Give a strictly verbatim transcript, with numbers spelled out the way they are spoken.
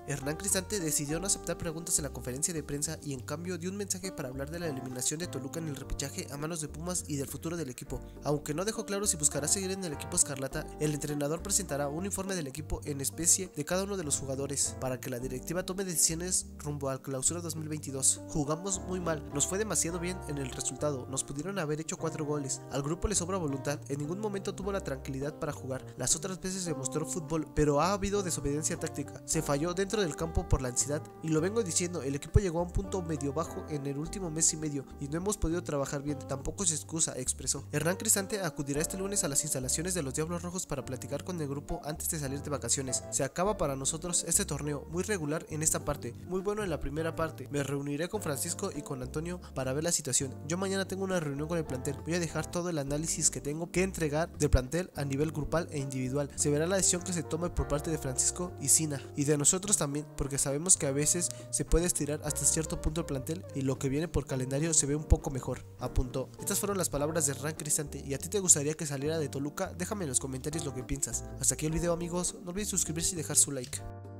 Hernán Cristante decidió no aceptar preguntas en la conferencia de prensa y en cambio dio un mensaje para hablar de la eliminación de Toluca en el repechaje a manos de Pumas y del futuro del equipo. Aunque no dejó claro si buscará seguir en el equipo escarlata, el entrenador presentará un informe del equipo en especie de cada uno de los jugadores para que la directiva tome decisiones rumbo al clausura dos mil veintidós. Jugamos muy mal, nos fue demasiado bien en el resultado, nos pudieron haber hecho cuatro goles, al grupo le sobra voluntad, en ningún momento tuvo la tranquilidad para jugar, las otras veces se mostró fútbol, pero ha habido desobediencia táctica, se falló dentro del campo por la ansiedad, y lo vengo diciendo, el equipo llegó a un punto medio bajo en el último mes y medio y no hemos podido trabajar bien, tampoco se excusa, expresó. Hernán Cristante acudirá este lunes a las instalaciones de los Diablos Rojos para platicar con el grupo antes de salir de vacaciones. Se acaba para nosotros este torneo, muy regular en esta parte, muy bueno en la primera parte. Me reuniré con Francisco y con Antonio para ver la situación. Yo mañana tengo una reunión con el plantel, voy a dejar todo el análisis que tengo que entregar del plantel a nivel grupal e individual. Se verá la decisión que se tome por parte de Francisco y Sina, y de nosotros también, porque sabemos que a veces se puede estirar hasta cierto punto el plantel y lo que viene por calendario se ve un poco mejor, apuntó. Estas fueron las palabras de Hernán Cristante. ¿Y a ti te gustaría que saliera de Toluca? Déjame en los comentarios lo que piensas. Hasta aquí el video, amigos, no olviden suscribirse y dejar su like.